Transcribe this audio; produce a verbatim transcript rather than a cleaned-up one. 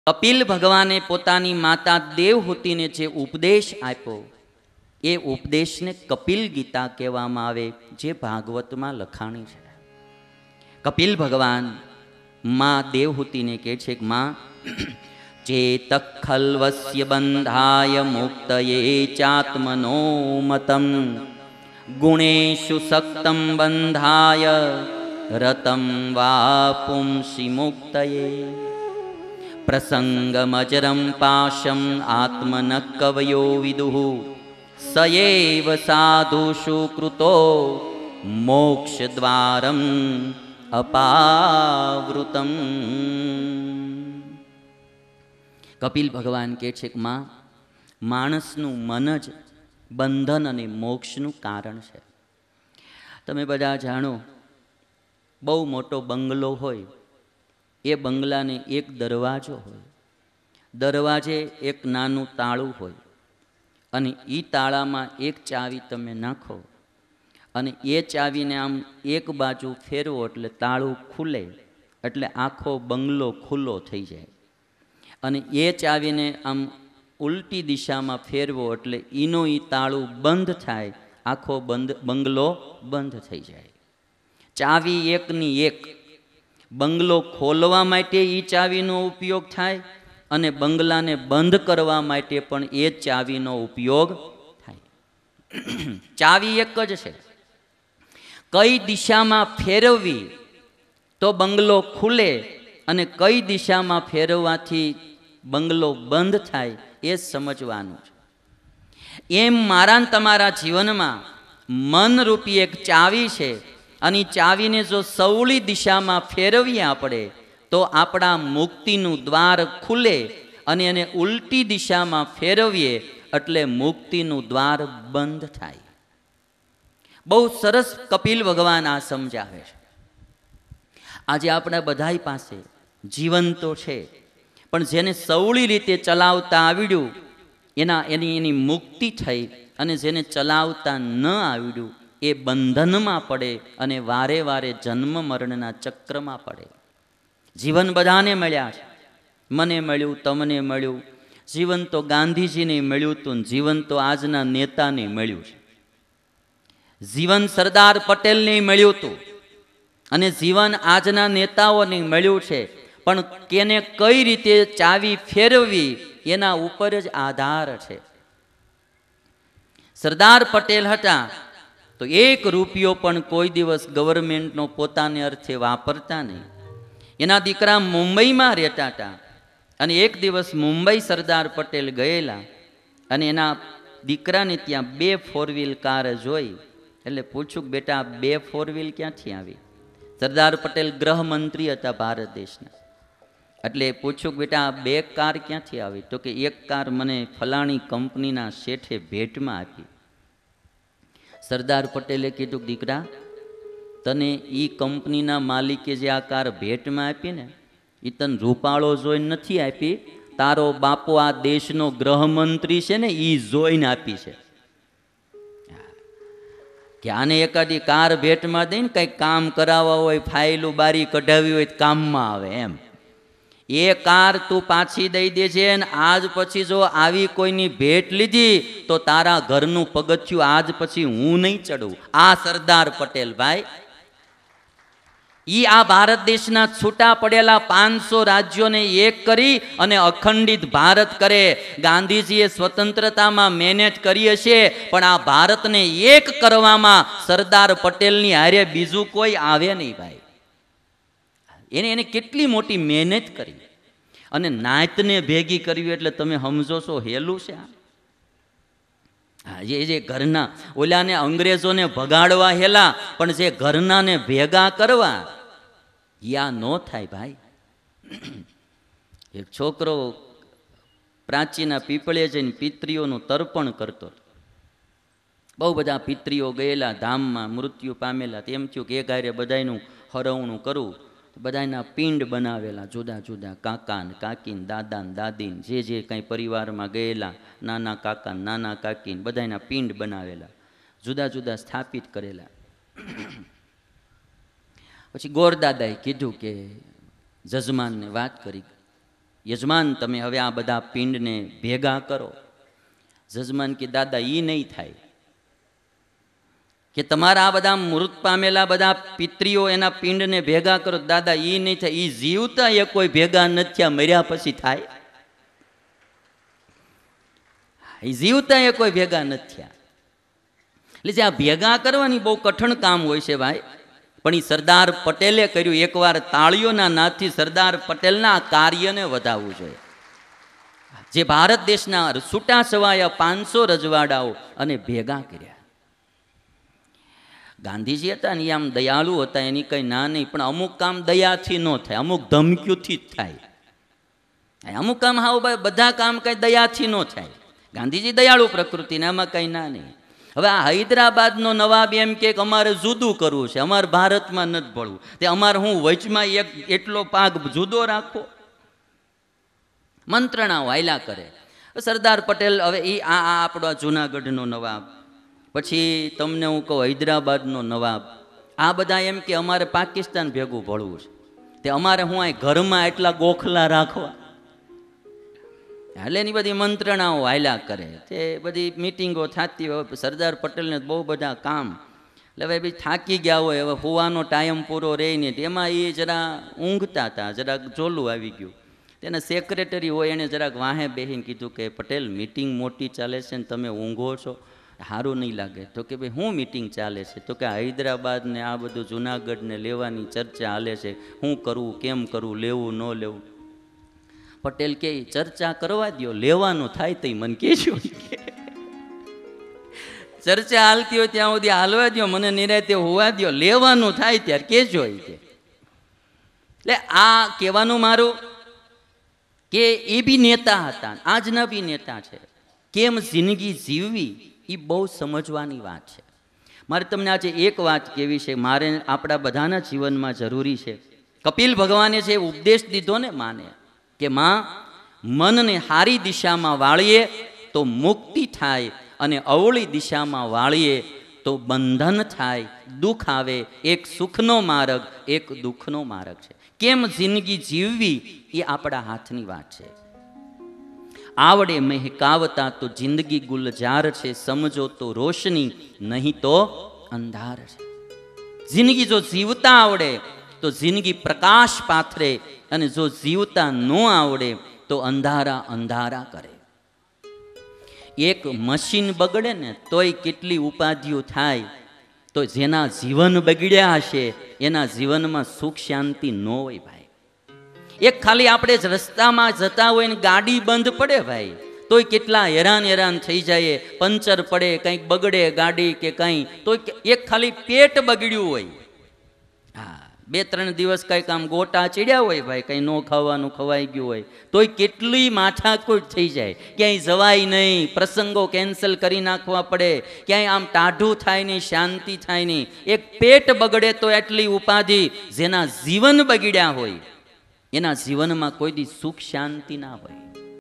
કપિલ ભગવાને પોતાની માતા દેવહૂતિને જે ઉપદેશ આપ્યો એ ઉપદેશને કપિલ ગીતા કહેવામાં આવે, જે ભાગવતમાં લખાણી છે. કપિલ ભગવાન માં દેવહૂતિને કહે છે કે માં, ચેતઃ ખલ્વસ્ય બંધાય મુક્તયે ચાત્મનો મતમ ગુણેષુ સક્તમ બંધાય રતમ વા પુંસી મુક્તયે પ્રસંગમજરમ પાશમ આત્મન કવયો વિદુઃ સયેવ સાધુષુ કૃતો મોક્ષદ્વારમ અપાવૃતમ. કપિલ ભગવાન કહે છે કે માં, માણસનું મન જ બંધન અને મોક્ષનું કારણ છે. તમે બધા જાણો, બહુ મોટો બંગલો હોય, એ બંગલાને એક દરવાજો હોય, દરવાજે એક નાનું તાળું હોય, અને એ તાળામાં એક ચાવી તમે નાખો અને એ ચાવીને આમ એક બાજુ ફેરવો એટલે તાળું ખુલે, એટલે આખો બંગલો ખુલ્લો થઈ જાય. અને એ ચાવીને આમ ઉલટી દિશામાં ફેરવો એટલે એનો એ તાળું બંધ થાય, આખો બંધ બંગલો બંધ થઈ જાય. ચાવી એકની એક. બંગલો ખોલવા માટે એ ચાવીનો ઉપયોગ થાય અને બંગલાને બંધ કરવા માટે પણ એ જ ચાવીનો ઉપયોગ થાય. ચાવી એક જ છે. કઈ દિશામાં ફેરવવી તો બંગલો ખુલે અને કઈ દિશામાં ફેરવવાથી બંગલો બંધ થાય એ સમજવાનું છે. એમ મારા તમારા જીવનમાં મનરૂપી એક ચાવી છે, અને ચાવીને જો સવળી દિશામાં ફેરવીએ આપણે તો આપણા મુક્તિનું દ્વાર ખુલે, અને એને ઉલટી દિશામાં ફેરવીએ એટલે મુક્તિનું દ્વાર બંધ થાય. બહુ સરસ કપિલ ભગવાન આ સમજાવે છે. આજે આપણા બધાય પાસે જીવન તો છે, પણ જેને સવળી રીતે ચલાવતા આવડ્યું એના એની એની મુક્તિ થઈ, અને જેને ચલાવતા ન આવડ્યું એ બંધનમાં પડે અને વારે વારે જન્મ મરણના ચક્રમાં પડે. જીવન બધાને મળ્યા છે. મને મળ્યું, તમને મળ્યું. જીવન તો ગાંધીજીને મળ્યું હતું, જીવન તો આજના નેતાને મળ્યું છે. જીવન સરદાર પટેલને મળ્યું હતું અને જીવન આજના નેતાઓને મળ્યું છે. પણ કેને કઈ રીતે ચાવી ફેરવવી એના ઉપર જ આધાર છે. સરદાર પટેલ હતા તો એક રૂપિયો પણ કોઈ દિવસ ગવર્મેન્ટનો પોતાને અર્થે વાપરતા નહીં. એના દીકરા મુંબઈમાં રહેતા હતા, અને એક દિવસ મુંબઈ સરદાર પટેલ ગયેલા, અને એના દીકરાને ત્યાં બે ફોર વ્હીલ કાર જોઈ, એટલે પૂછ્યું કે બેટા બે ફોર વ્હીલ ક્યાંથી આવી? સરદાર પટેલ ગૃહમંત્રી હતા ભારત દેશના. એટલે પૂછ્યું કે બેટા બે કાર ક્યાંથી આવી? તો કે એક કાર મને ફલાણી કંપનીના શેઠે ભેટમાં આપી. સરદાર પટેલે કીધું, દીકરા તને એ કંપનીના માલિકે જે આ કાર ભેટમાં આપી ને, એ તને રૂપાળો જોઈને નથી આપી, તારો બાપો આ દેશનો ગૃહમંત્રી છે ને એ જોઈને આપી છે. કે આને એકાદી કાર ભેટમાં દઈને કંઈક કામ કરાવવા હોય, ફાઇલું બારી કઢાવી હોય કામમાં આવે એમ. એ કાર તું પાછી દઈ દેજે, ને આજ પછી જો આવી કોઈની ભેટ લીધી તો તારા ઘરનું પગથિયું આજ પછી હું નહીં ચડું. આ સરદાર પટેલ ભાઈ, ઈ આ ભારત દેશના છૂટા પડેલા પાંચસો રાજ્યોને એક કરી અને અખંડિત ભારત કરે. ગાંધીજીએ સ્વતંત્રતામાં મહેનત કરી હશે, પણ આ ભારતને એક કરવામાં સરદાર પટેલની હારે બીજું કોઈ આવે નહીં ભાઈ. એને એને કેટલી મોટી મહેનત કરી, અને નાતને ભેગી કરવી એટલે તમે સમજો છો હેલું છે? હા, જે જે ઘરના ઓલાને અંગ્રેજોને ભગાડવા હેલા, પણ જે ઘરનાને ભેગા કરવા યા ન થાય ભાઈ. એક છોકરો પ્રાચીના પીપળે જઈને પિતરીઓનું તર્પણ કરતો. બહુ બધા પિતરીઓ ગયેલા ધામમાં, મૃત્યુ પામેલા. તેમ થયું કે એક હારે બધાયનું હરવણું કરવું. બધાના પિંડ બનાવેલા જુદા જુદા, કાકા ને કાકી ને દાદા ને દાદી ને જે જે કંઈ પરિવારમાં ગયેલા, નાના કાકા નાના કાકી ને બધાના પિંડ બનાવેલા, જુદા જુદા સ્થાપિત કરેલા. પછી ગોરદાદાએ કીધું કે જજમાનને વાત કરી, યજમાન તમે હવે આ બધા પિંડને ભેગા કરો. જજમાન કે દાદા એ નહીં થાય, કે તમારા આ બધા મૃત પામેલા બધા પિતરીઓ એના પિંડને ભેગા કરો. દાદા એ નહીં થાય, એ જીવતા એ કોઈ ભેગા નથી થયા, મર્યા પછી થાય. એ જીવતા એ કોઈ ભેગા નથી થયા. એટલે જે આ ભેગા કરવાની બહુ કઠણ કામ હોય છે ભાઈ, પણ એ સરદાર પટેલે કર્યું. એકવાર તાળીઓના નાદથી સરદાર પટેલના કાર્યને વધાવવું જોઈએ. જે ભારત દેશના છૂટા છવાયા પાંચસો રજવાડાઓ અને ભેગા કર્યા. ગાંધીજી હતા ને એ આમ દયાળુ હતા, એની કંઈ ના નહીં, પણ અમુક કામ દયાથી ન થાય, અમુક ધમકીઓથી જ થાય. અમુક કામ હાવ બધા કામ કંઈ દયાથી ન થાય. ગાંધીજી દયાળુ પ્રકૃતિને, આમાં કંઈ ના નહીં. હવે આ હૈદરાબાદનો નવાબ એમ કે અમારે જુદું કરવું છે, અમારે ભારતમાં નથી ભળવું, તે અમારે હું વચમાં એક એટલો પાક જુદો રાખો. મંત્રણા વાયલા કરે. સરદાર પટેલ હવે એ આ આપણો જુનાગઢનો નવાબ, પછી તમને હું કહું હૈદરાબાદનો નવાબ, આ બધા એમ કે અમારે પાકિસ્તાન ભેગું ભળવું છે, તે અમારે હું આ ઘરમાં એટલા ગોખલા રાખવા. એટલે એની બધી મંત્રણાઓ હાલ્યા કરે, તે બધી મિટિંગો થતી હોય. સરદાર પટેલને બહુ બધા કામ, એટલે હવે બી થાકી ગયા હોય, હવે હોવાનો ટાઈમ પૂરો રહી ને એમાં એ જરા ઊંઘતા હતા, જરાક જોલું આવી ગયું. તેના સેક્રેટરી હોય એણે જરાક વાહે બેસીને કીધું કે પટેલ મિટિંગ મોટી ચાલે છે ને તમે ઊંઘો છો, સારું નહીં લાગે. તો કે ભાઈ શું મિટિંગ ચાલે છે? તો કે હૈદરાબાદ ને આ બધું જુનાગઢ ને લેવાની ચર્ચા હાલે છે, શું કરવું કેમ કરવું, લેવું ન લેવું. પટેલ કે ચર્ચા કરવા દો, લેવાનું થાય તો મને કહેજો. ચર્ચા હાલતી હોય ત્યાં સુધી હાલવા દો, મને નિરાતે હોવા દો, લેવાનું થાય ત્યારે કહેજો. એટલે આ કહેવાનું મારું કે એ બી નેતા હતા, આજના બી નેતા છે. કેમ જિંદગી જીવવી એ બહુ સમજવાની વાત છે. મારે તમને આજે એક વાત કહેવી છે, મારે આપણા બધાના જીવનમાં જરૂરી છે. કપિલ ભગવાને જે ઉપદેશ દીધો ને માને, કે માં મનને હારી દિશામાં વાળીએ તો મુક્તિ થાય, અને અવળી દિશામાં વાળીએ તો બંધન થાય, દુઃખ આવે. એક સુખનો માર્ગ, એક દુઃખનો માર્ગ છે. કેમ જિંદગી જીવવી એ આપણા હાથની વાત છે. આવડે મહેકાવતા તો જિંદગી ગુલજાર છે, સમજો તો રોશની નહીં તો અંધાર છે. જિંદગી જો જીવતા આવડે તો જિંદગી પ્રકાશ પાથરે, અને જો જીવતા ન આવડે તો અંધારા અંધારા કરે. એક મશીન બગડે ને તોય કેટલી ઉપાધિઓ થાય, તો જેના જીવન બગડ્યા હશે એના જીવનમાં સુખ શાંતિ ન હોય ભાઈ. એક ખાલી આપણે જ રસ્તામાં જતા હોય ને ગાડી બંધ પડે ભાઈ, તોય કેટલા હેરાન હેરાન થઈ જાય. પંચર પડે, કંઈક બગડે ગાડી કે કંઈ, તો એક ખાલી પેટ બગડ્યું હોય, હા બે ત્રણ દિવસ કંઈક આમ ગોટા ચડ્યા હોય ભાઈ, કંઈ ન ખાવાનું ખવાઈ ગયું હોય, તોય કેટલી માથાકૂટ થઈ જાય. ક્યાંય જવાય નહીં, પ્રસંગો કેન્સલ કરી નાખવા પડે, ક્યાંય આમ ટાઢું થાય નહીં, શાંતિ થાય નહીં. એક પેટ બગડે તો એટલી ઉપાધિ. જેના જીવન બગડ્યા હોય એના જીવનમાં કોઈ દી સુખ શાંતિ ના હોય.